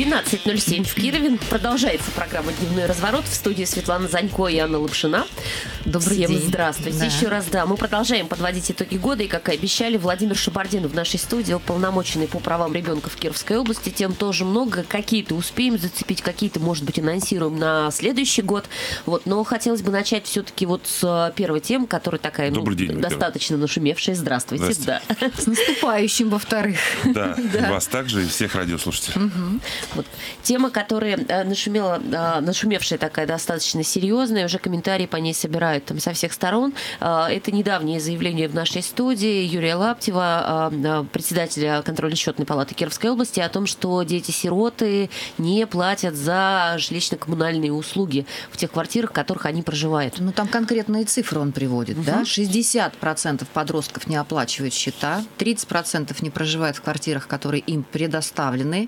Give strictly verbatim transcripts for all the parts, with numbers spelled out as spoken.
двенадцать ноль семь в Кирове. Продолжается программа «Дневной разворот». В студии Светлана Занько и Анна Лапшина. Добрый Всем день. здравствуйте. Да. Еще раз, да, мы продолжаем подводить итоги года. И, как и обещали, Владимир Шабардин в нашей студии, уполномоченный по правам ребенка в Кировской области. Тем тоже много. Какие-то успеем зацепить, какие-то, может быть, анонсируем на следующий год. Вот. Но хотелось бы начать все-таки вот с первой темы, которая такая, ну, день, достаточно нашумевшая. Здравствуйте. Здравствуйте. Да. С наступающим, во-вторых. Да, да. Вас также и всех радиослушателей. Угу. Вот. Тема, которая нашумела, нашумевшая такая достаточно серьезная, уже комментарии по ней собирают там со всех сторон. Это недавнее заявление в нашей студии Юрия Лаптева, председателя контрольно-счетной палаты Кировской области, о том, что дети-сироты не платят за жилищно-коммунальные услуги в тех квартирах, в которых они проживают. Ну, там конкретные цифры он приводит, угу. да? шестьдесят процентов подростков не оплачивают счета, тридцать процентов не проживают в квартирах, которые им предоставлены.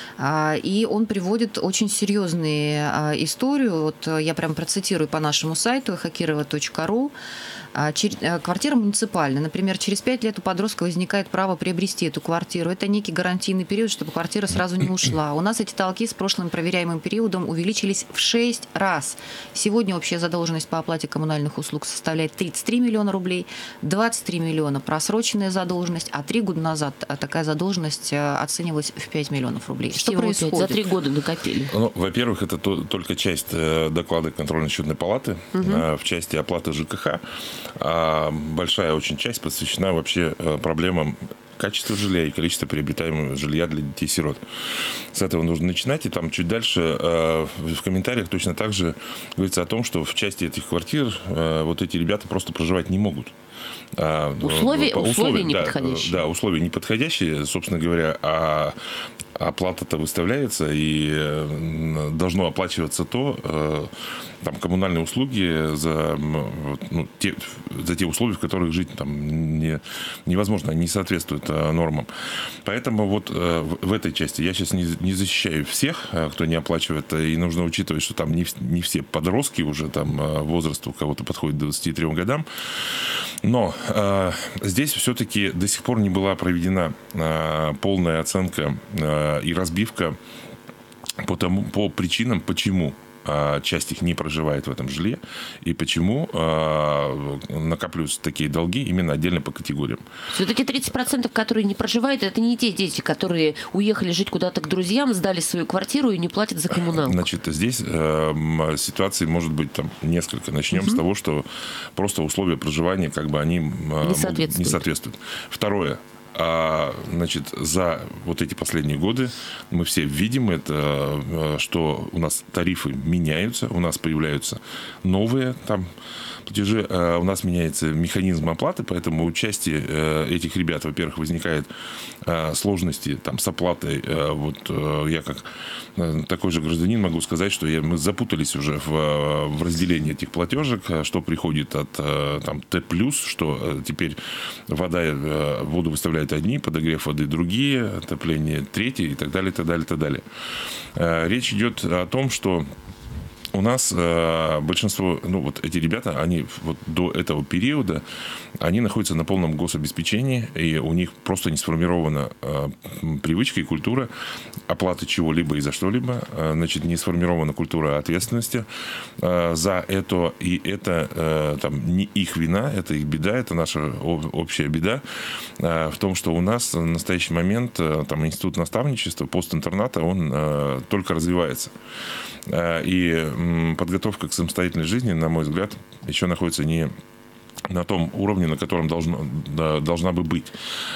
И он приводит очень серьезную историю. Вот я прям процитирую по нашему сайту хакирова точка ру. Квартира муниципальная. Например, через пять лет у подростка возникает право приобрести эту квартиру. Это некий гарантийный период, чтобы квартира сразу не ушла. У нас эти толки с прошлым проверяемым периодом увеличились в шесть раз. Сегодня общая задолженность по оплате коммунальных услуг составляет тридцать три миллиона рублей, двадцать три миллиона просроченная задолженность, а три года назад такая задолженность оценивалась в пять миллионов рублей. Что Всего происходит? За три года накопили. Ну, во-первых, это то, только часть доклада контрольно-счетной палаты, угу. в части оплаты ЖКХ. А большая очень часть посвящена вообще проблемам качества жилья и количества приобретаемого жилья для детей-сирот. С этого нужно начинать. И там чуть дальше в комментариях точно так же говорится о том, что в части этих квартир вот эти ребята просто проживать не могут. Условия, условия, условия да, неподходящие. Да, условия неподходящие, собственно говоря, а оплата-то выставляется, и должно оплачиваться то, там, коммунальные услуги за, ну, те, за те условия, в которых жить там не, невозможно, они не соответствуют нормам. Поэтому вот в этой части я сейчас не, не защищаю всех, кто не оплачивает, и нужно учитывать, что там не, не все подростки уже, там возраст у кого-то подходит к двадцати трём годам. Но э, здесь все-таки до сих пор не была проведена э, полная оценка э, и разбивка по, тому, по причинам, почему э, часть их не проживает в этом жилье и почему э, накапливаются такие долги именно отдельно по категориям. Все-таки тридцать процентов, которые не проживают, это не те дети, которые уехали жить куда-то к друзьям, сдали свою квартиру и не платят за коммуналку. Значит, здесь э, ситуаций может быть там несколько. Начнем угу. с того, что просто условия проживания, как бы они э, не, соответствуют. не соответствуют. Второе. А, значит, за вот эти последние годы мы все видим это, что у нас тарифы меняются, у нас появляются новые там платежи, у нас меняется механизм оплаты, поэтому у части этих ребят, во-первых, возникают сложности там, с оплатой. Вот я как такой же гражданин могу сказать, что я, мы запутались уже в, в разделении этих платежек, что приходит от там, Т+, что теперь вода, воду выставляют одни, подогрев воды другие, отопление третьи и так далее, и так далее, и так далее. Речь идет о том, что у нас э, большинство, ну вот эти ребята, они вот до этого периода, они находятся на полном гособеспечении, и у них просто не сформирована э, привычка и культура оплаты чего-либо и за что-либо, э, значит, не сформирована культура ответственности э, за это, и это э, там, не их вина, это их беда, это наша об, общая беда э, в том, что у нас в настоящий момент э, там, институт наставничества, постинтерната, он э, только развивается. Э, и подготовка к самостоятельной жизни, на мой взгляд, еще находится не на том уровне, на котором должно, да, должна бы быть.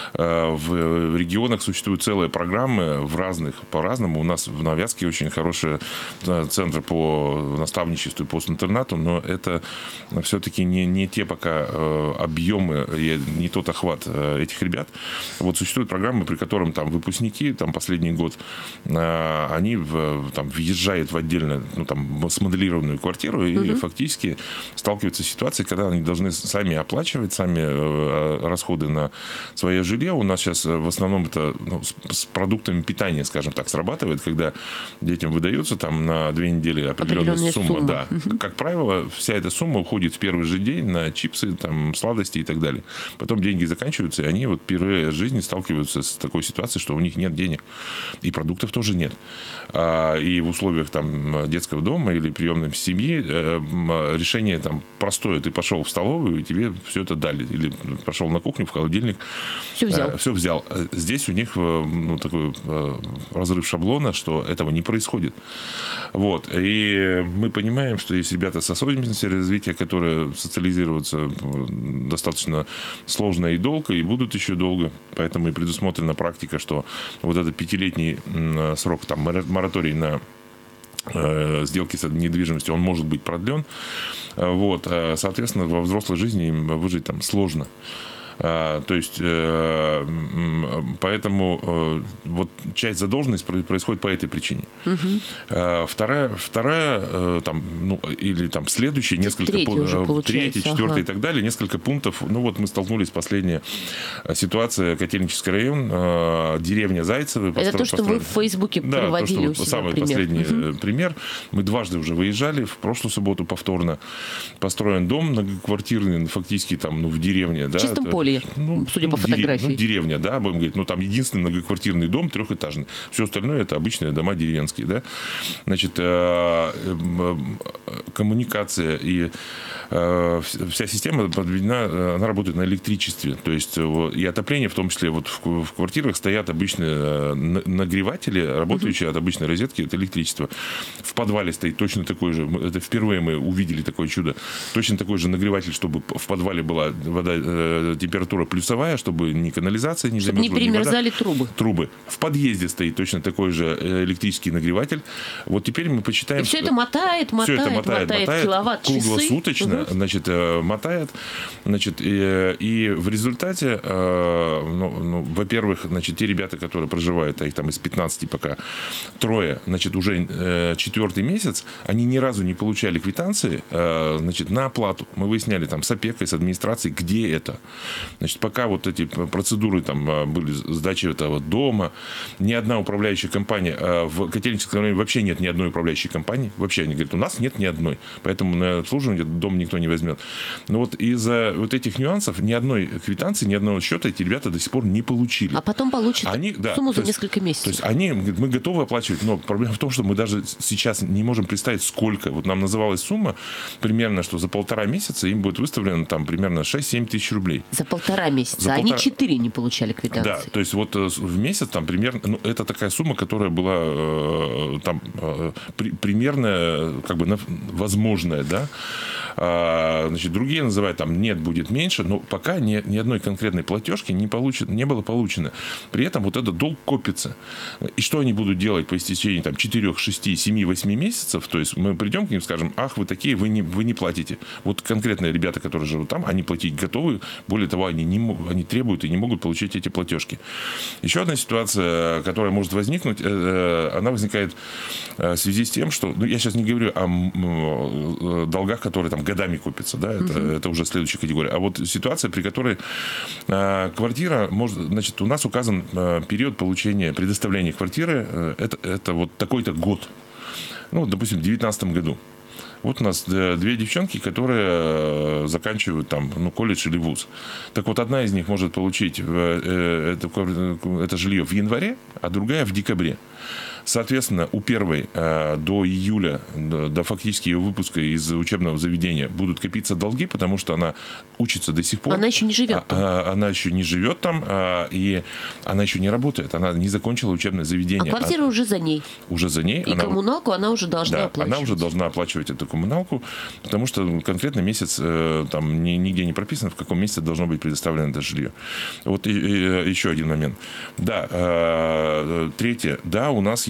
В регионах существуют целые программы в разных, по-разному. У нас в Новояске очень хорошие центры по наставничеству и постинтернату, но это все-таки не, не те пока объемы, не тот охват этих ребят. Вот существуют программы, при котором там выпускники, там последний год, они в, там, въезжают в отдельно, ну, там, смоделированную квартиру и угу. фактически сталкиваются с ситуацией, когда они должны сами оплачивать, сами расходы на свое жилье. У нас сейчас в основном это ну, с, с продуктами питания, скажем так, срабатывает, когда детям выдается там на две недели определенная, определенная сумма. сумма. Да. Угу. Как правило, вся эта сумма уходит в первый же день на чипсы, там, сладости и так далее. Потом деньги заканчиваются, и они вот впервые в жизни сталкиваются с такой ситуацией, что у них нет денег. И продуктов тоже нет. И в условиях там, детского дома или приемной семьи решение там, простое. Ты пошел в столовую, и тебе все это дали. Или пошел на кухню, в холодильник. Все взял. Все взял. Здесь у них ну, такой разрыв шаблона, что этого не происходит. Вот. И мы понимаем, что есть ребята с особенностями развития, которые социализируются достаточно сложно и долго, и будут еще долго. Поэтому и предусмотрена практика, что вот этот пятилетний срок, там, мораторий на сделки с недвижимостью, он может быть продлен. Вот. Соответственно, во взрослой жизни им выжить там сложно. То есть, поэтому вот часть задолженности происходит по этой причине. Угу. Вторая, вторая там, ну, или там следующие несколько пунктов, третий, четвертый ага. и так далее, несколько пунктов. Ну вот мы столкнулись, последняя ситуация, Котельнический район, деревня Зайцевы. Это постро... то, что построили. Вы в Фейсбуке да, приводили то, что у себя самый пример. Последний угу. пример. Мы дважды уже выезжали, в прошлую субботу повторно. Построен дом многоквартирный, фактически там, ну, в деревне. В чистом да, поле, ну, судя ну, по фотографии. Ну, деревня, да, будем говорить, ну, там единственный многоквартирный дом, трехэтажный. Все остальное это обычные дома деревенские, да. Значит, коммуникация и вся система подведена, она работает на электричестве. То есть и отопление, в том числе вот в, в квартирах стоят обычные нагреватели, работающие uh-huh. от обычной розетки, это электричество. В подвале стоит точно такой же, это впервые мы увидели такое чудо, точно такой же нагреватель, чтобы в подвале была вода, температура плюсовая, чтобы ни канализация не чтобы замерзла, не примерзали ни вода, трубы. Трубы. В подъезде стоит точно такой же электрический нагреватель. Вот теперь мы почитаем. И все это мотает, мотает, все это мотает, мотает, мотает киловатт-часы. Круглосуточно, угу. значит, мотает. Значит, и, и в результате, ну, ну, во-первых, значит, те ребята, которые проживают, а их там из пятнадцати пока трое, значит, уже четвертый месяц, они ни разу не получали квитанции, значит, на оплату. Мы выясняли там с опекой, с администрацией, где это. Значит, пока вот эти процедуры там были сдачи этого дома, ни одна управляющая компания, в Котельническом районе вообще нет ни одной управляющей компании, вообще они говорят, у нас нет ни одной, поэтому на обслуживание дом никто не возьмет. Но вот из-за вот этих нюансов ни одной квитанции, ни одного счета эти ребята до сих пор не получили. А потом получат они, да, сумму за есть, несколько месяцев. То есть они, мы готовы оплачивать, но проблема в том, что мы даже сейчас не можем представить, сколько. Вот нам называлась сумма примерно, что за полтора месяца им будет выставлено там примерно шесть-семь тысяч рублей. За полтора месяца. За Они полтора... четыре не получали квитанции. Да, то есть вот в месяц там примерно, ну, это такая сумма, которая была э, там э, при, примерно как бы возможная, да. А, значит, другие называют там нет, будет меньше, но пока ни, ни одной конкретной платежки не, получено, не было получено. При этом вот этот долг копится. И что они будут делать по истечении там четыре, шесть, семь, восемь месяцев? То есть мы придем к ним, скажем, ах, вы такие, вы не, вы не платите. Вот конкретные ребята, которые живут там, они платить готовы. Более того, они, не, они требуют и не могут получить эти платежки. Еще одна ситуация, которая может возникнуть, она возникает в связи с тем, что, ну, я сейчас не говорю о долгах, которые там годами копятся, да, это, uh-huh. это уже следующая категория. А вот ситуация, при которой э, квартира, может, значит, у нас указан э, период получения, предоставления квартиры, э, это, это вот такой-то год. Ну, допустим, в девятнадцатом году. Вот у нас две девчонки, которые заканчивают там, ну, колледж или вуз. Так вот, одна из них может получить это, это жилье в январе, а другая в декабре. Соответственно, у первой э, до июля, до, до фактически ее выпуска из учебного заведения будут копиться долги, потому что она учится до сих пор. Она еще не живет там. А, а, она еще не живет там, а, и она еще не работает. Она не закончила учебное заведение. А квартира а, уже за ней. Уже за ней. И она, коммуналку она уже должна да, оплачивать. Она уже должна оплачивать эту коммуналку, потому что конкретно месяц э, там ни, нигде не прописано, в каком месяце должно быть предоставлено это жилье. Вот и, и, еще один момент. Да, э, третье. Да, у нас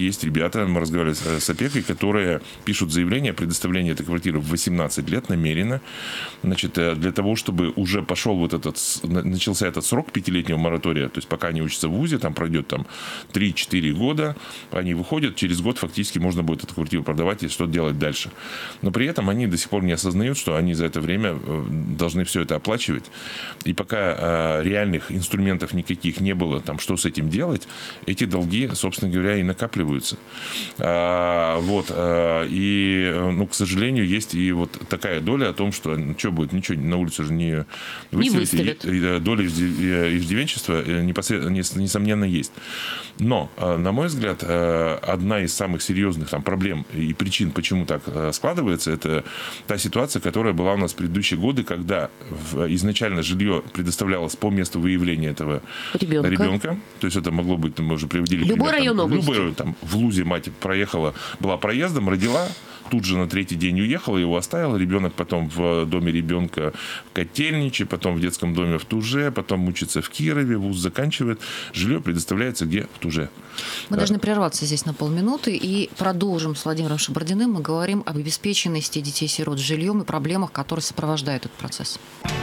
есть ребята, мы разговаривали с, с опекой, которые пишут заявление о предоставлении этой квартиры в восемнадцать лет намеренно, значит, для того, чтобы уже пошел вот этот, начался этот срок пятилетнего моратория, то есть пока они учатся в вузе, там пройдет там три-четыре года, они выходят, через год фактически можно будет эту квартиру продавать и что делать дальше. Но при этом они до сих пор не осознают, что они за это время должны все это оплачивать. И пока э, реальных инструментов никаких не было, там, что с этим делать, эти долги, собственно говоря, и накапливаются. А, вот. А, и, ну, к сожалению, есть и вот такая доля о том, что ну, что будет, ничего на улицу же не выставят. И, и, доля иждивенчества несомненно есть. Но, на мой взгляд, одна из самых серьезных там, проблем и причин, почему так складывается, это та ситуация, которая была у нас в предыдущие годы, когда изначально жилье предоставлялось по месту выявления этого ребенка. ребенка. То есть это могло быть, мы уже приводили... Любой пример, район там, области. Любой, там, в Лузе мать проехала, была проездом, родила, тут же на третий день уехала, его оставила. Ребенок потом в доме ребенка в Котельниче, потом в детском доме в Туже, потом учится в Кирове, вуз заканчивает. Жилье предоставляется где? В Туже. Мы да. должны прерваться здесь на полминуты и продолжим с Владимиром Шабардиным. Мы говорим об обеспеченности детей-сирот жильем и проблемах, которые сопровождают этот процесс.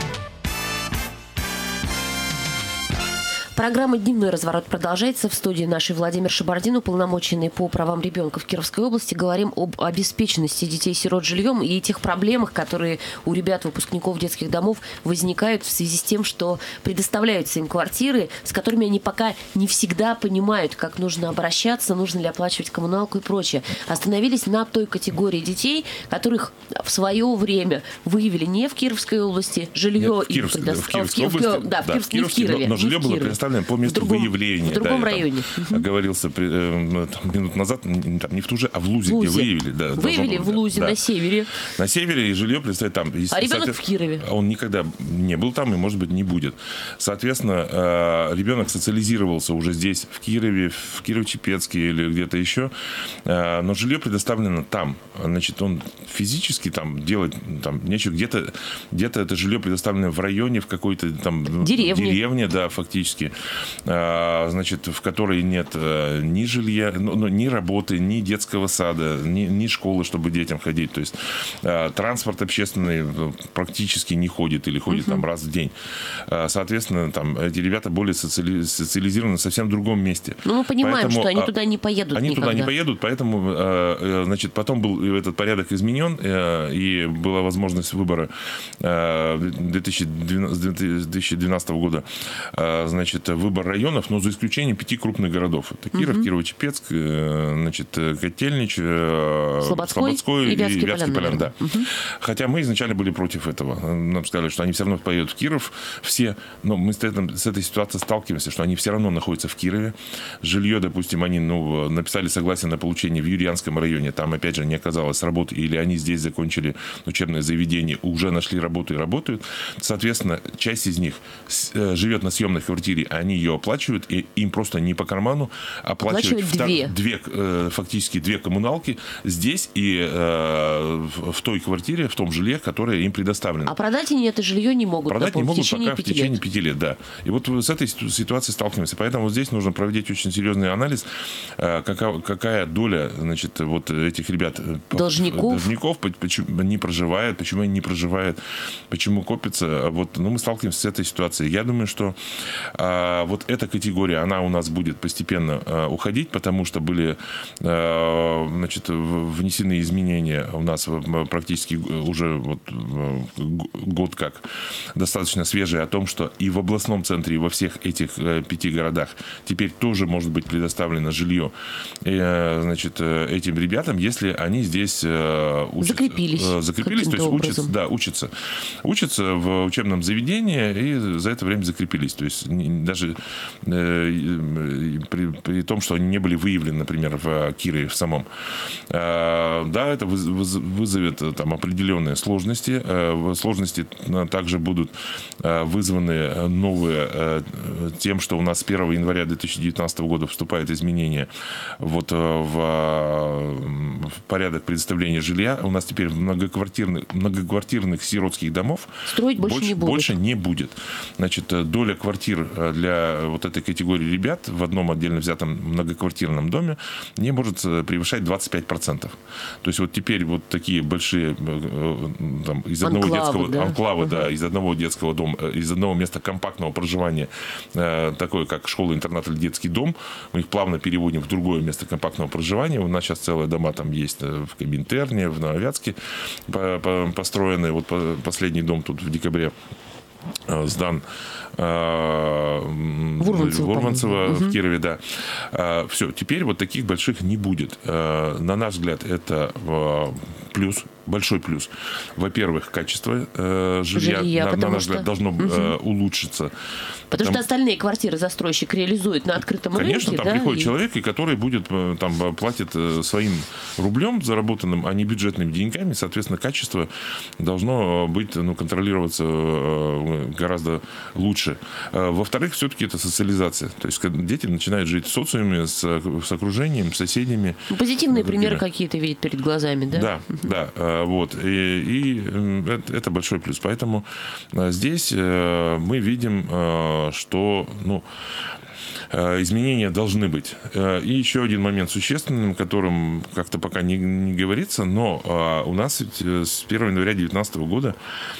Программа «Дневной разворот» продолжается. В студии нашей Владимир Шабардин, уполномоченный по правам ребенка в Кировской области. Говорим об обеспеченности детей-сирот жильем и тех проблемах, которые у ребят, выпускников детских домов возникают в связи с тем, что предоставляются им квартиры, с которыми они пока не всегда понимают, как нужно обращаться, нужно ли оплачивать коммуналку и прочее. Остановились на той категории детей, которых в свое время выявили не в Кировской области, жилье Нет, в Кировской, предо... в Кировской области, да, в, да, Киров... в Кировске, не в Кирове, но, но жилье не в было Кирове. предоставлено по месту в другом, выявления. В другом да, районе. Там, оговорился там, минут назад, не, там, не в Туже, а в Лузе, Лузе. где выявили. Да, выявили в Лузе, да. на севере. На севере и жилье предоставить там. И, а ребенок в Кирове. Он никогда не был там и, может быть, не будет. Соответственно, ребенок социализировался уже здесь, в Кирове, в Кирово-Чепецке или где-то еще, но жилье предоставлено там. Значит, он физически там делать там, нечего. Где-то, где-то это жилье предоставлено в районе, в какой-то там деревне, деревне да, фактически. Значит, в которой нет ни жилья, ну, ни работы, ни детского сада, ни, ни школы, чтобы детям ходить. То есть транспорт общественный практически не ходит или ходит uh-huh. там раз в день. Соответственно, там эти ребята более социали... социализированы в совсем другом месте. Ну, мы понимаем, поэтому, что они туда не поедут Они никогда. туда не поедут, поэтому, значит, потом был этот порядок изменен, и была возможность выбора две тысячи двенадцатого года, значит, выбор районов, но за исключением пяти крупных городов. Это Киров, uh-huh. Кирово-Чепецк, значит, Котельнич, Слободской, Слободской и Вятский Полян. Полян Да. Uh-huh. Хотя мы изначально были против этого. Нам сказали, что они все равно поедут в Киров все, но мы с, этим, с этой ситуацией сталкиваемся, что они все равно находятся в Кирове. Жилье, допустим, они ну, написали согласие на получение в Юрьянском районе, там, опять же, не оказалось работы, или они здесь закончили учебное заведение, уже нашли работу и работают. Соответственно, часть из них живет на съемной квартире, они ее оплачивают, и им просто не по карману оплачивать втор... две, две фактически две коммуналки здесь и э, в той квартире, в том жилье, которое им предоставлено. А продать они это жилье не могут. Продать не могут в течение пока в течение лет. пяти лет, да. И вот с этой ситуацией сталкиваемся. Поэтому вот здесь нужно проводить очень серьезный анализ, какая, какая доля, значит, вот этих ребят должников, должников почему не проживают, почему они не проживают, почему копятся. Вот, ну, мы сталкиваемся с этой ситуацией. Я думаю, что а, вот эта категория, она у нас будет постепенно а, уходить, потому что были а, значит, внесены изменения у нас практически уже вот, год как достаточно свежие о том, что и в областном центре, и во всех этих а, пяти городах теперь тоже может быть предоставлено жилье и, а, значит, этим ребятам, если они здесь а, учатся, закрепились, а, закрепились то есть учатся, да, учатся, учатся в учебном заведении и за это время закрепились. То есть даже э, при, при том, что они не были выявлены, например, в Кирове в самом. Э, да, это выз, выз, вызовет там определенные сложности. Э, сложности также будут э, вызваны новые э, тем, что у нас с первого января две тысячи девятнадцатого года вступает изменение вот, в, в порядок предоставления жилья. У нас теперь многоквартирных, многоквартирных сиротских домов строить больше, больше не будет. Больше не будет. Значит, доля квартир для вот этой категории ребят в одном отдельно взятом многоквартирном доме не может превышать двадцать пять процентов. То есть вот теперь вот такие большие там, из одного анклавы, детского да? анклавы, угу. да, из одного детского дома, из одного места компактного проживания, такое как школа-интернат или детский дом, мы их плавно переводим в другое место компактного проживания. У нас сейчас целые дома там есть в Коминтерне, в Нововятске построенные. Вот последний дом тут в декабре сдан Вурманцево, Вурманцево в угу. Кирове, да. Все, теперь вот таких больших не будет. На наш взгляд, это плюс, большой плюс. Во-первых, качество жилья, жилья на, на наш что... взгляд, должно угу. улучшиться. Потому там, что остальные квартиры застройщик реализует на открытом конечно, рынке. Конечно, там да, приходит и... человек, и который будет, там, платит своим рублем заработанным, а не бюджетными деньгами. Соответственно, качество должно быть, ну, контролироваться гораздо лучше. Во-вторых, все-таки это социализация. То есть, когда дети начинают жить в социуме, с, с окружением, с соседями. Ну, позитивные примеры какие-то видят перед глазами, да? Да, да. Вот. И, и это большой плюс. Поэтому здесь мы видим, что, ну, изменения должны быть. И еще один момент существенным, которым как-то пока не, не говорится, но у нас с первого января две тысячи девятнадцатого года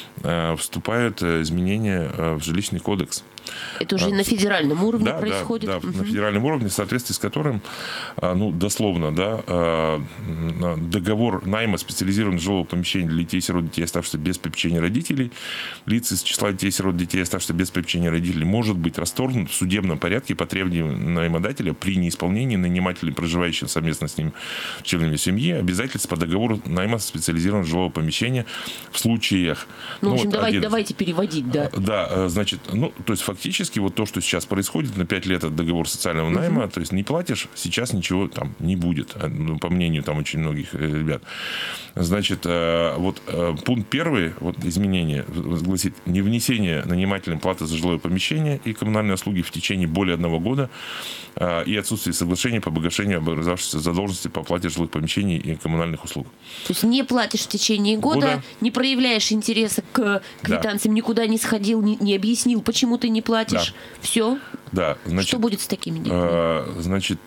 вступают изменения в жилищный кодекс. Это уже а, на федеральном уровне да, происходит? Да, да, угу. на федеральном уровне, в соответствии с которым, ну, дословно, да, договор найма специализированного жилого помещения для детей-сирот, детей, оставшихся без попечения родителей, лиц из числа детей-сирот, детей, оставшихся без попечения родителей, может быть расторгнут в судебном порядке по требованию наймодателя при неисполнении нанимателем, проживающим совместно с ним членами семьи, обязательств по договору найма специализированного жилого помещения в случаях... Ну, ну, в общем, вот давайте, один... давайте переводить, да. Да, значит, ну, то есть фактически вот то, что сейчас происходит, на пять лет от договора социального найма, uh-huh. то есть не платишь, сейчас ничего там не будет, по мнению там очень многих ребят. Значит, вот пункт первый, вот изменение, гласит, не внесение нанимателем платы за жилое помещение и коммунальные услуги в течение более одного года и отсутствие соглашения по погашению образовавшейся задолженности по оплате жилых помещений и коммунальных услуг. То есть не платишь в течение года, года. не проявляешь интереса к квитанциям, да. никуда не сходил, не, не объяснил, почему ты не платишь. Да. Все. Да. Значит, что будет с такими детьми? Э, значит,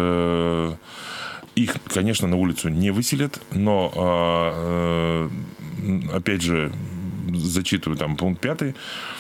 э, их, конечно, на улицу не выселят, но, э, э, опять же, зачитываю там пункт пятый.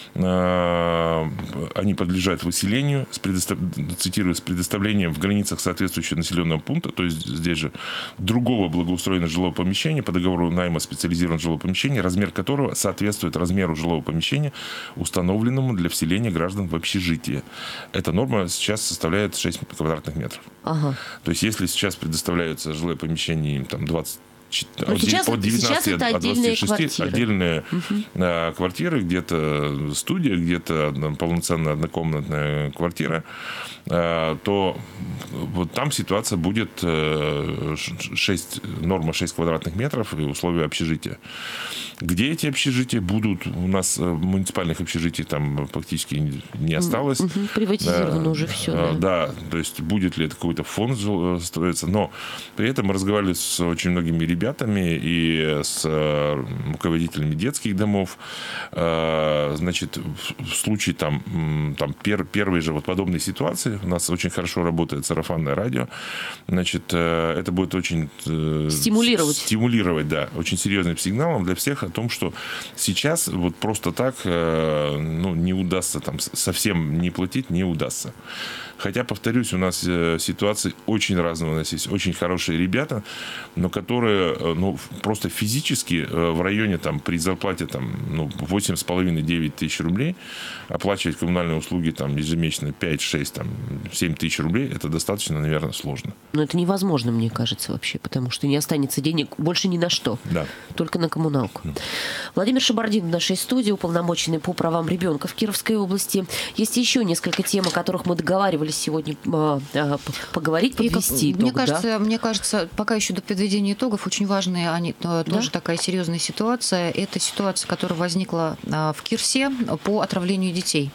Они подлежат выселению, с предостав... цитирую, с предоставлением в границах соответствующего населенного пункта, то есть здесь же другого благоустроенного жилого помещения по договору найма специализированного жилого помещения, размер которого соответствует размеру жилого помещения, установленному для вселения граждан в общежитие. Эта норма сейчас составляет шесть квадратных метров. Ага. То есть если сейчас предоставляется жилое помещение там двадцать Ну, сейчас, от девятнадцати сейчас от двадцати шести квартиры. отдельные угу. квартиры, где-то студия, где-то полноценная однокомнатная квартира, то вот там ситуация будет шесть, норма шесть квадратных метров и условия общежития. Где эти общежития будут? У нас муниципальных общежитий там практически не осталось. Угу. Приватизировано да, уже все. Да. да, то есть будет ли это какой-то фонд строиться, но при этом мы разговаривали с очень многими ребятами и с руководителями детских домов. Значит, в случае там, там пер, первой же вот подобной ситуации у нас очень хорошо работает сарафанное радио. Значит, это будет очень стимулировать. Стимулировать, да, очень серьезным сигналом для всех о том, что сейчас вот просто так, ну, не удастся там совсем не платить, не удастся. Хотя, повторюсь, у нас ситуации очень разные. У нас есть очень хорошие ребята, но которые, ну, просто физически в районе там при зарплате там, ну, восемь с половиной - девять тысяч рублей оплачивать коммунальные услуги там ежемесячно пять, шесть, там, семь тысяч рублей, это достаточно, наверное, сложно. Но это невозможно, мне кажется, вообще, потому что не останется денег больше ни на что. Да. Только на коммуналку. Mm. Владимир Шабардин в нашей студии, уполномоченный по правам ребенка в Кировской области. Есть еще несколько тем, о которых мы договаривались сегодня а, а, поговорить, подвести итог. Мне кажется, да? мне кажется, пока еще до подведения итогов очень очень важные, они, тоже Да? такая серьезная ситуация. Это ситуация, которая возникла в Кирсе по отравлению детей.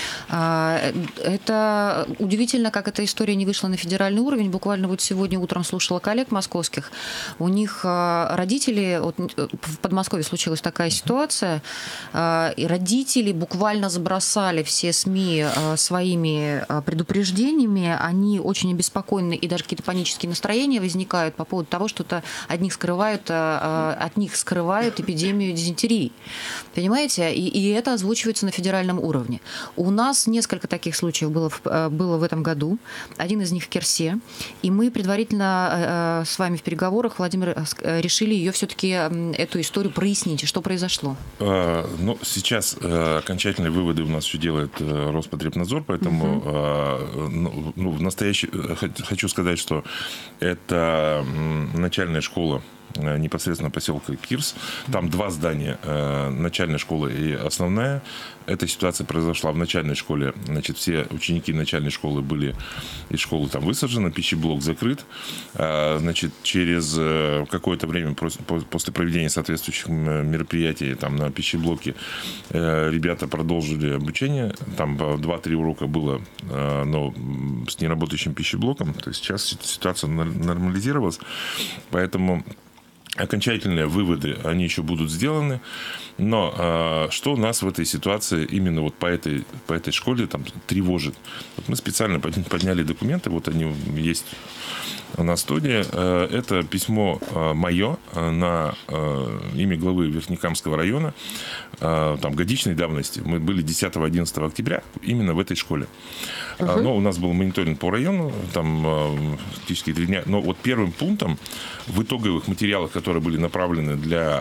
Это удивительно, как эта история не вышла на федеральный уровень. Буквально вот сегодня утром слушала коллег московских. У них родители, вот в Подмосковье случилась такая ситуация, и родители буквально забросали все СМИ своими предупреждениями. Они очень обеспокоены, и даже какие-то панические настроения возникают по поводу того, что -то от них скрывают, от них скрывают эпидемию дизентерии. Понимаете? И, и это озвучивается на федеральном уровне. У нас несколько таких случаев было, было в этом году. Один из них в Кирсе. И мы предварительно с вами в переговорах, Владимир, решили ее все-таки, эту историю прояснить. Что произошло? А, ну, сейчас а, окончательные выводы у нас еще делает а, Роспотребнадзор, поэтому угу. а, ну, ну, в настоящий, хочу сказать, что это начальная школа непосредственно поселка Кирс. Там два здания, начальная школа и основная. Эта ситуация произошла в начальной школе. Значит, все ученики начальной школы были из школы там высажены, пищеблок закрыт. Значит, через какое-то время после проведения соответствующих мероприятий там на пищеблоке ребята продолжили обучение. Там два-три урока было, но с неработающим пищеблоком. То есть сейчас ситуация нормализировалась. Поэтому окончательные выводы, они еще будут сделаны. Но а, что нас в этой ситуации именно вот по этой, по этой школе там тревожит? Вот мы специально подняли документы, вот они есть на студии. Это письмо мое на имя главы Верхнекамского района, там, годичной давности. Мы были десятого-одиннадцатого октября именно в этой школе. Uh-huh. Но у нас был мониторинг по району, там практически три дня. Но вот первым пунктом в итоговых материалах, которые были направлены для,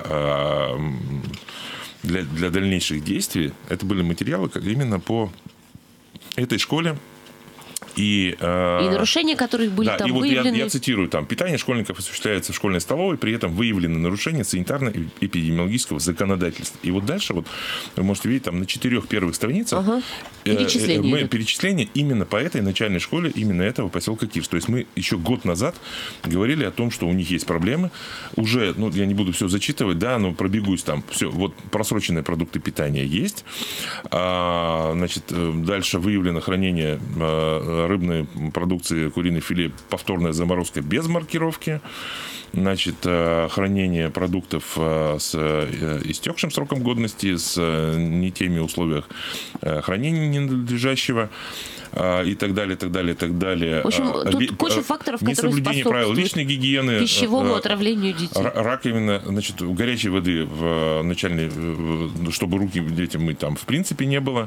для, для дальнейших действий, это были материалы как именно по этой школе. И, э, и нарушения, которые были да, там и вот выявлены. Я, я цитирую, там, питание школьников осуществляется в школьной столовой, при этом выявлены нарушения санитарно-эпидемиологического законодательства. И вот дальше, вот, вы можете видеть, там на четырех первых страницах ага. перечисление, э, мы, перечисление именно по этой начальной школе, именно этого поселка Кирс. То есть мы еще год назад говорили о том, что у них есть проблемы. Уже, ну, я не буду все зачитывать, да, но пробегусь там. Все, вот просроченные продукты питания есть. А, значит, дальше выявлено хранение рыбной продукции, куриной филе, повторная заморозка без маркировки. Значит, хранение продуктов с истекшим сроком годности, с не теми условиями хранения ненадлежащего, и так далее, так далее, так далее. В общем, тут куча факторов, которые несоблюдение правил личной гигиены, пищевому отравлению детей. Раковина, значит, горячей воды в начальной, чтобы руки детям мыть там в принципе не было.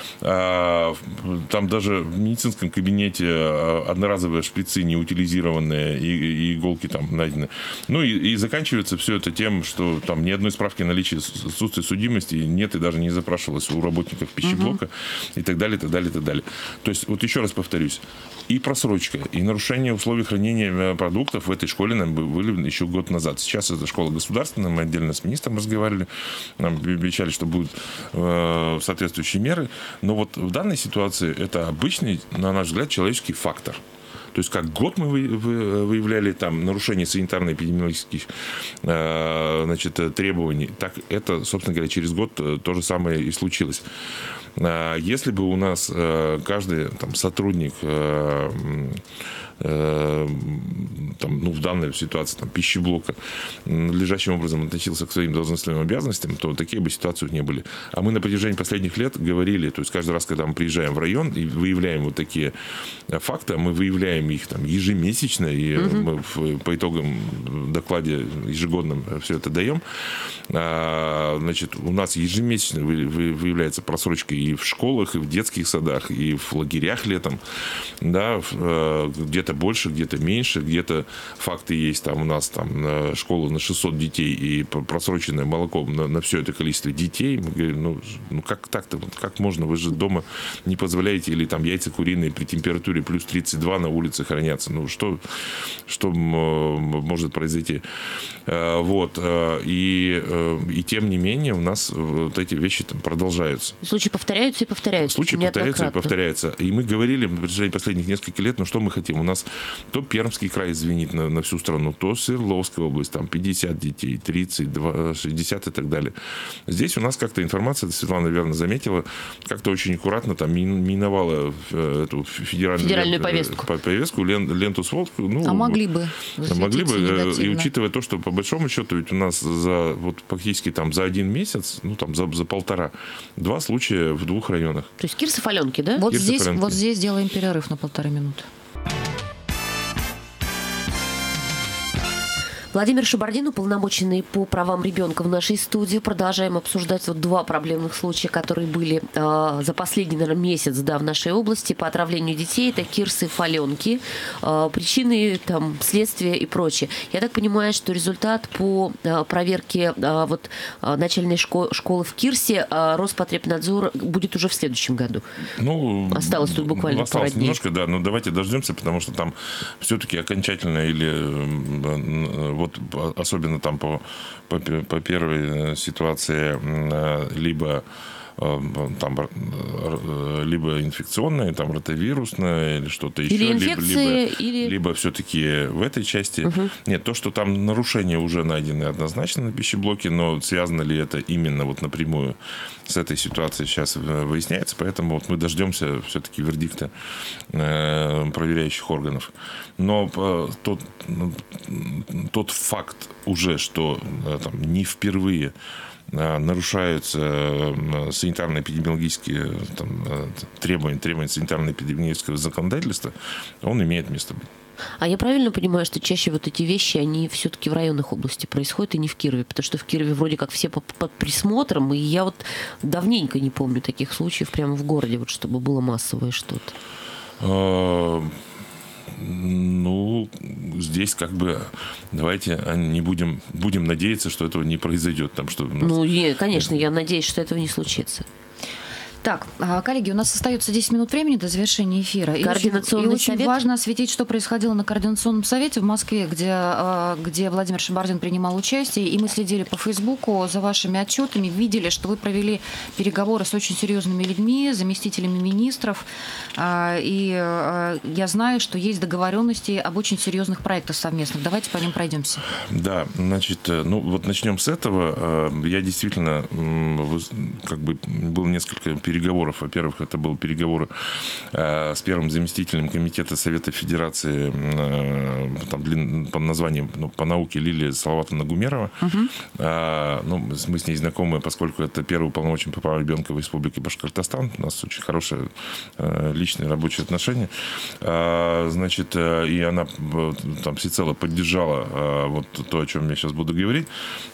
Там даже в медицинском кабинете одноразовые шприцы неутилизированные и, и иголки там найдены. Ну и, и заканчивается все это тем, что там ни одной справки о наличии отсутствия судимости нет и даже не запрашивалось у работников пищеблока, угу. и так далее, так далее, так далее. То есть, вот еще раз повторюсь, и просрочка, и нарушение условий хранения продуктов в этой школе нам были еще год назад. Сейчас эта школа государственная, мы отдельно с министром разговаривали, нам обещали, что будут э, соответствующие меры. Но вот в данной ситуации это обычный, на наш взгляд, человеческий фактор. То есть, как год мы выявляли там нарушение санитарно-эпидемиологических э, значит, требований, так это, собственно говоря, через год то же самое и случилось. Если бы у нас э, каждый там, сотрудник э, э, там, ну, в данной ситуации там, пищеблока надлежащим образом относился к своим должностным обязанностям, то такие бы ситуации не были. А мы на протяжении последних лет говорили, то есть каждый раз, когда мы приезжаем в район и выявляем вот такие факты, мы выявляем их там, ежемесячно, и угу. мы в, по итогам докладе ежегодном все это даем. А, значит, у нас ежемесячно вы, вы, выявляется просрочка и в школах, и в детских садах, и в лагерях летом, да, где-то больше, где-то меньше, где-то факты есть, там у нас там школа на шестьсот детей и просроченное молоко на, на все это количество детей. Мы говорим, ну, ну как так-то, как можно, вы же дома не позволяете, или там яйца куриные при температуре плюс тридцать два на улице хранятся, ну что, что может произойти? Вот, и, и тем не менее, менее у нас вот эти вещи там продолжаются. Случаи повторяются и повторяются. Случаи повторяются и повторяются. И мы говорили на протяжении последних нескольких лет, ну что мы хотим? У нас то Пермский край звенит на, на всю страну, то Свердловская область, там пятьдесят детей, тридцать, шестьдесят и так далее. Здесь у нас как-то информация, Светлана верно заметила, как-то очень аккуратно там миновала эту федеральную, федеральную лент, повестку. повестку, ленту сводку. Ну, а могли бы. Могли бы. И учитывая то, что по большому счету ведь у нас за вот фактически там за один месяц, ну там за, за полтора, два случая в двух районах. То есть Кирсов-Аленки, да? Вот здесь, вот здесь делаем перерыв на полторы минуты. Владимир Шабардин, уполномоченный по правам ребенка в нашей студии. Продолжаем обсуждать вот два проблемных случая, которые были э, за последний, наверное, месяц, да, в нашей области по отравлению детей. Это Кирсов, Аленки, э, причины, там, следствия и прочее. Я так понимаю, что результат по э, проверке э, вот, э, начальной шко- школы в Кирсе э, Роспотребнадзор будет уже в следующем году. Ну, осталось тут буквально осталось пару дней. Немножко, да, но давайте дождемся, потому что там все-таки окончательно или вот особенно там по, по, по первой ситуации либо там, либо инфекционное, там, ротавирусное или что-то еще. Или инфекции, либо, или... либо все-таки в этой части. Угу. Нет, то, что там нарушения уже найдены однозначно на пищеблоке, но связано ли это именно вот напрямую с этой ситуацией, сейчас выясняется. Поэтому вот мы дождемся все-таки вердикта э, проверяющих органов. Но э, тот, тот факт уже, что э, там, не впервые нарушаются санитарно-эпидемиологические там, требования, требования санитарно-эпидемиологического законодательства, он имеет место быть. А я правильно понимаю, что чаще вот эти вещи, они все-таки в районах области происходят и не в Кирове? Потому что в Кирове вроде как все под, под присмотром, и я вот давненько не помню таких случаев прямо в городе, вот чтобы было массовое что-то. Ну, здесь как бы давайте не будем, будем надеяться, что этого не произойдет. Там, что нас... Ну, и, конечно, я надеюсь, что этого не случится. Так, коллеги, у нас остается десять минут времени до завершения эфира. Координационный и очень, и очень совет. важно осветить, что происходило на Координационном совете в Москве, где, где Владимир Шабардин принимал участие. И мы следили по Фейсбуку за вашими отчетами, видели, что вы провели переговоры с очень серьезными людьми, заместителями министров. И я знаю, что есть договоренности об очень серьезных проектах совместных. Давайте по ним пройдемся. Да, значит, ну вот начнем с этого. Я действительно, как бы, был несколько переговоров. переговоров. Во-первых, это были переговоры э, с первым заместителем комитета Совета Федерации э, там, длин, по названию, ну, по науке Лилия Салаватовна Гумерова. Угу. Э, ну, мы с ней знакомы, поскольку это первый уполномоченный по правам ребенка в Республике Башкортостан. У нас очень хорошие э, личные рабочие отношения. Э, значит, э, и она э, там всецело поддержала э, вот то, о чем я сейчас буду говорить.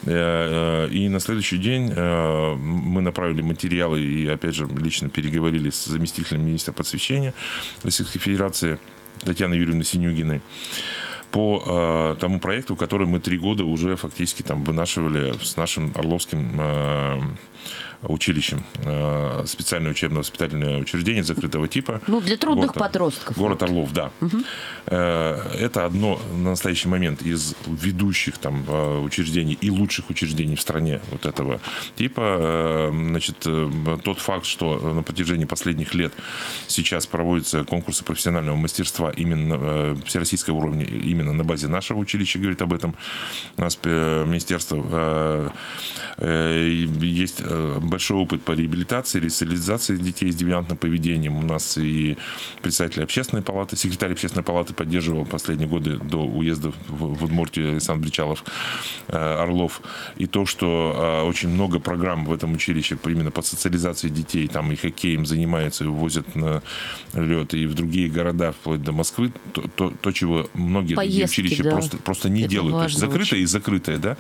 Э, э, и на следующий день э, мы направили материалы и, опять же, лично переговорили с заместителем министра просвещения Российской Федерации Татьяной Юрьевной Синюгиной по э, тому проекту, который мы три года уже фактически там вынашивали с нашим Орловским э, училищем, э, специальное учебно-воспитательное учреждение закрытого типа. Ну, для трудных город, подростков. Город Орлов, да. Угу. Э, это одно на настоящий момент из ведущих там учреждений и лучших учреждений в стране вот этого типа. Э, значит, э, тот факт, что на протяжении последних лет сейчас проводятся конкурсы профессионального мастерства именно э, всероссийского уровня, именно на базе нашего училища, говорит об этом у нас э, министерство. Э, э, есть э, большой опыт по реабилитации, ресоциализации детей с девиантным поведением. У нас и председатель общественной палаты, секретарь общественной палаты поддерживал последние годы до уезда в Удмуртию Александр Бричалов, Орлов. И то, что очень много программ в этом училище именно по социализации детей, там и хоккеем занимаются, и увозят на лед, и в другие города, вплоть до Москвы, то, то, то чего многие Поездки, другие училища да. просто, просто не Это делают. То есть закрытое очень. и закрытое, да.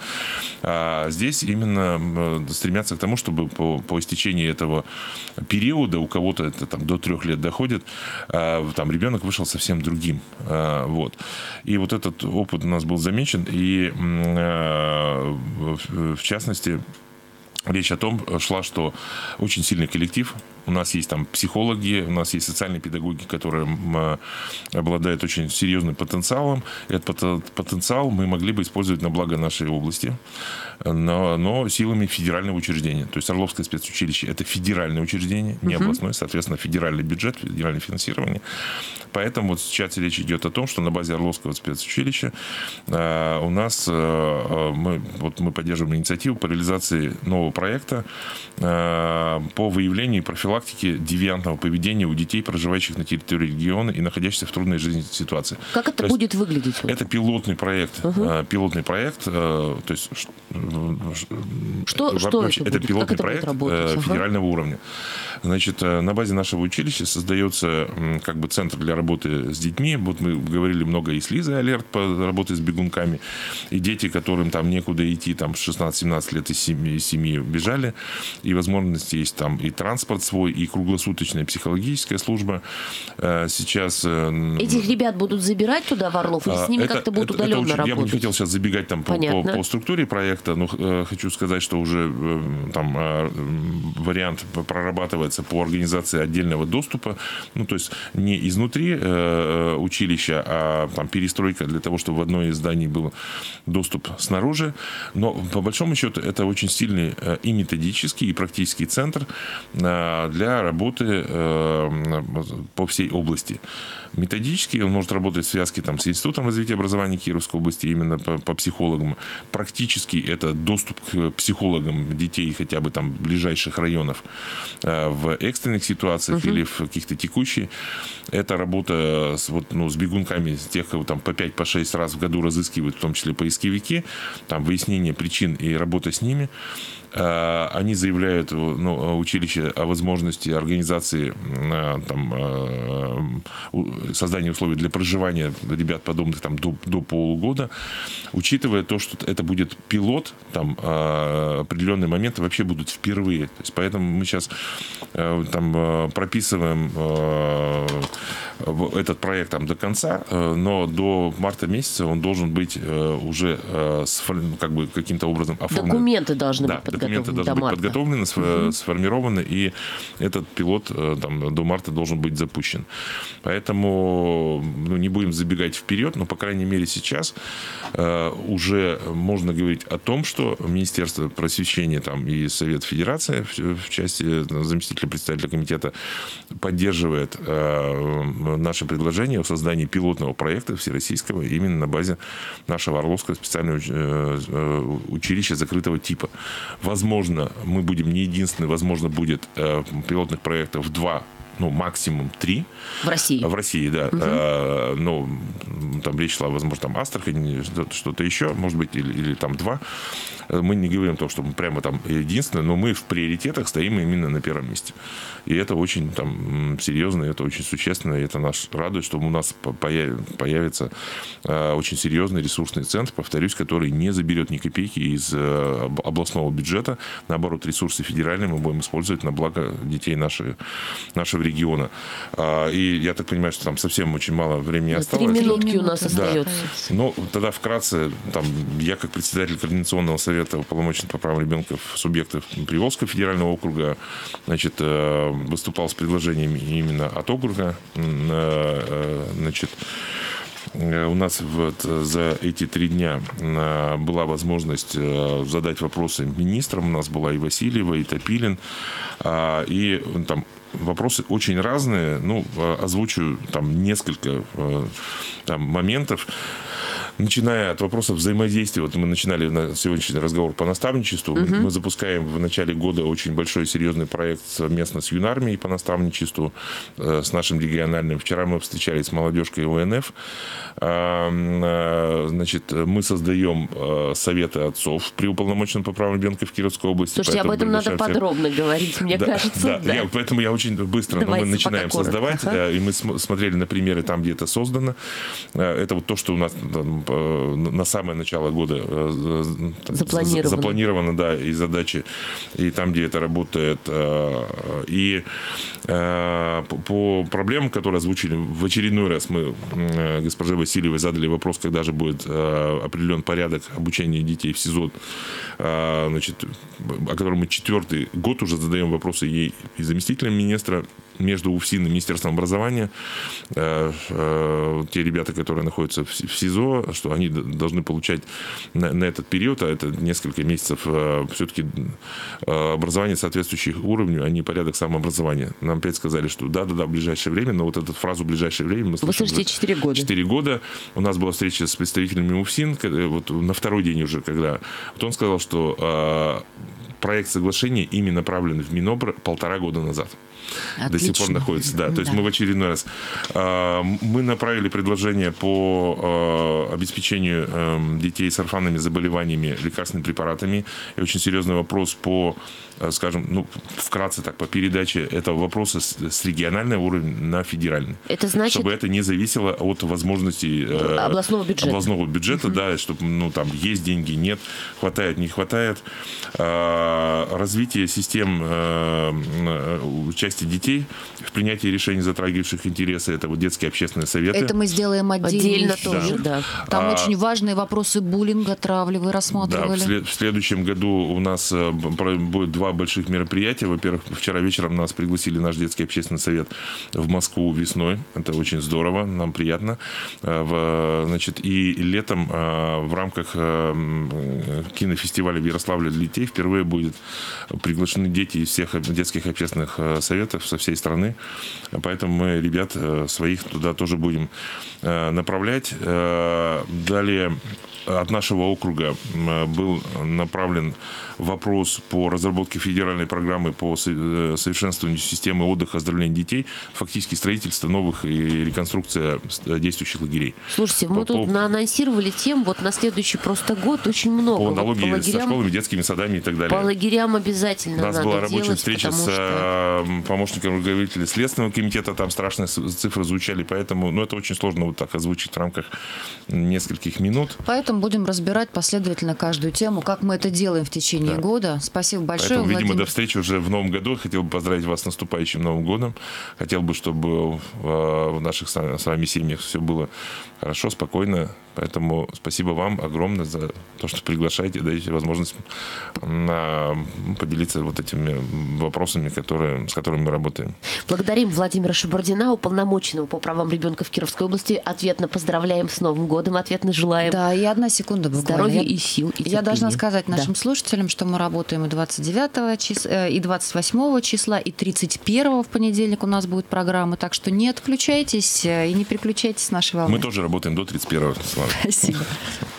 А здесь именно стремятся к тому, чтобы по, по истечении этого периода, у кого-то это там до трех лет доходит, а, там ребенок вышел совсем другим. А, вот. И вот этот опыт у нас был замечен, и а, в, в частности, речь о том шла, что очень сильный коллектив. У нас есть там психологи, у нас есть социальные педагоги, которые обладают очень серьезным потенциалом. Этот потенциал мы могли бы использовать на благо нашей области, но, но силами федерального учреждения. То есть Орловское спецучилище – это федеральное учреждение, не uh-huh. областное, соответственно, федеральный бюджет, федеральное финансирование. Поэтому вот сейчас речь идет о том, что на базе Орловского спецучилища э, у нас э, мы, вот мы поддерживаем инициативу по реализации нового проекта э, по выявлению и профилактике девиантного поведения у детей, проживающих на территории региона и находящихся в трудной жизненной ситуации. Как это то будет выглядеть? Это пилотный проект. Uh-huh. Пилотный проект. То есть, что, что вообще, это, это будет? пилотный это проект uh-huh. федерального уровня. Значит, на базе нашего училища создается как бы центр для работы с детьми. Вот мы говорили много и с Лизой Алерт по работе с бегунками. И дети, которым там некуда идти, там шестнадцать-семнадцать лет из семьи, из семьи бежали. И возможности есть там и транспорт свой, и круглосуточная психологическая служба. Сейчас... Этих ребят будут забирать туда в Орлов, или с ними это, как-то будут это, удаленно это очень, работать? Я бы не хотел сейчас забегать там по, по, по структуре проекта, но э, хочу сказать, что уже э, там э, вариант прорабатывается по организации отдельного доступа, ну, то есть не изнутри э, училища, а там перестройка для того, чтобы в одно из зданий был доступ снаружи. Но по большому счету это очень сильный э, и методический, и практический центр э, для работы э, по всей области. Методически он может работать в связке там, с Институтом развития образования Кировской области именно по, по психологам. Практически это доступ к психологам детей хотя бы там ближайших районов э, в экстренных ситуациях uh-huh. или в каких-то текущих. Это работа с, вот, ну, с бегунками, с тех, кого там по пять шесть раз в году разыскивают, в том числе поисковики, там выяснение причин и работа с ними. Они заявляют, ну, училище о возможности организации там, создания условий для проживания ребят подобных там, до, до полугода, учитывая то, что это будет пилот, там определенные моменты вообще будут впервые. То есть, поэтому мы сейчас там, прописываем этот проект там, до конца, но до марта месяца он должен быть уже как бы, каким-то образом оформлен. Документы должны да, быть подготовлены. Документы должны быть подготовлены, uh-huh. сформированы, и этот пилот там, до марта должен быть запущен. Поэтому ну, не будем забегать вперед, но, по крайней мере, сейчас э, уже можно говорить о том, что Министерство просвещения там, и Совет Федерации в, в части заместителя председателя комитета поддерживает э, наше предложение о создании пилотного проекта всероссийского именно на базе нашего Орловского специального э, училища закрытого типа. Возможно, мы будем не единственные, возможно, будет э, пилотных проектов два, ну, максимум три. В России? В России, да. Угу. А, ну, там речь шла, возможно, там Астрахань, что-то еще, может быть, или, или там два. Мы не говорим о том, что мы прямо там единственное, но мы в приоритетах стоим именно на первом месте. И это очень там серьезно, это очень существенно, и это нас радует, что у нас появится а, очень серьезный ресурсный центр, повторюсь, который не заберет ни копейки из а, областного бюджета. Наоборот, ресурсы федеральные мы будем использовать на благо детей нашего, нашего региона. А, и я так понимаю, что там совсем очень мало времени да, осталось. Три минутки у нас остается. Да. Ну, тогда вкратце, там, я как председатель Координационного совета уполномоченных по правам ребенка субъектов Приволжского федерального округа, значит, выступал с предложениями именно от округа. Значит, у нас вот за эти три дня была возможность задать вопросы министрам. У нас была и Васильева, и Топилин. И там вопросы очень разные. Ну, озвучу там несколько там, моментов. Начиная от вопросов взаимодействия, вот мы начинали на сегодняшний разговор по наставничеству. Uh-huh. Мы запускаем в начале года очень большой серьезный проект совместно с Юнармией по наставничеству, э, с нашим региональным. Вчера мы встречались с молодежкой О Н Ф. Э, э, значит, мы создаем э, советы отцов при уполномоченном по правам ребенка в Кировской области. Слушайте, об этом надо подробно всех... говорить, мне да, кажется. Да, да. Я, поэтому я очень быстро, но мы начинаем создавать. Ага. И мы смотрели на примеры там, где это создано. Это вот то, что у нас на самое начало года запланировано, запланировано да, и задачи, и там, где это работает. И по проблемам, которые озвучили, в очередной раз мы госпоже Васильевой задали вопрос, когда же будет определен порядок обучения детей в СИЗО, значит, о котором мы четвертый год уже задаем вопросы ей и заместителям министра, между УФСИН и Министерством образования, э, э, те ребята, которые находятся в, в СИЗО, что они должны получать на, на этот период, а это несколько месяцев, э, все-таки э, образование соответствующих уровню, а не порядок самообразования. Нам опять сказали, что да-да-да, в ближайшее время, но вот эту фразу «в ближайшее время» мы слышим. Вы слышите четыре года. четыре года. У нас была встреча с представителями УФСИН, вот на второй день уже, когда вот он сказал, что э, проект соглашения ими направлен в Минобр полтора года назад. Отлично. До сих пор находится, да. То да. есть мы в очередной раз э, мы направили предложение по э, обеспечению э, детей с орфанными заболеваниями лекарственными препаратами. И очень серьезный вопрос по, э, скажем, ну, вкратце так, по передаче этого вопроса с, с регионального уровня на федеральный. Это значит... Чтобы это не зависело от возможностей э, областного бюджета. Областного бюджета, uh-huh. да, чтобы, ну, там, есть деньги, нет, хватает, не хватает. Э, развитие систем э, участия детей в принятии решений, затрагивающих интересы. Это вот детские общественные советы. Это мы сделаем отдельно, отдельно тоже, да. Там а, очень важные вопросы буллинга, травли вы рассматривали. Да, в, след, в следующем году у нас будет два больших мероприятия. Во-первых, вчера вечером нас пригласили наш детский общественный совет в Москву весной. Это очень здорово, нам приятно. В, значит, и летом в рамках кинофестиваля в Ярославле для детей впервые будут приглашены дети из всех детских общественных советов со всей страны. Поэтому мы ребят своих туда тоже будем направлять. Далее от нашего округа был направлен вопрос по разработке федеральной программы по совершенствованию системы отдыха и оздоровления детей, фактически строительство новых и реконструкция действующих лагерей. Слушайте, мы по, тут по... анонсировали тем, вот на следующий просто год очень много. По аналогии вот, по лагерям, со школами, детскими садами и так далее. По лагерям обязательно У нас надо была рабочая делать, встреча с что... помощником руководителя Следственного комитета, там страшные цифры звучали, поэтому ну, это очень сложно вот так озвучить в рамках нескольких минут. Поэтому будем разбирать последовательно каждую тему, как мы это делаем в течение да. года. Спасибо большое, Поэтому, видимо, Владимир. до встречи уже в Новом году. Хотел бы поздравить вас с наступающим Новым годом. Хотел бы, чтобы в наших с вами семьях все было хорошо, спокойно. Поэтому спасибо вам огромное за то, что приглашаете, даете возможность поделиться вот этими вопросами, которые, с которыми мы работаем. Благодарим Владимира Шабардина, уполномоченного по правам ребенка в Кировской области. Ответно поздравляем с Новым годом, ответно желаем. Да, и одна секунда буквально. Здоровья и сил. И Я должна сказать нашим да. слушателям, что мы работаем и двадцать девятого числа, и двадцать восьмого числа, и тридцать первого в понедельник у нас будет программа. Так что не отключайтесь и не переключайтесь с нашей волны. Мы тоже работаем до тридцать первого. Спасибо.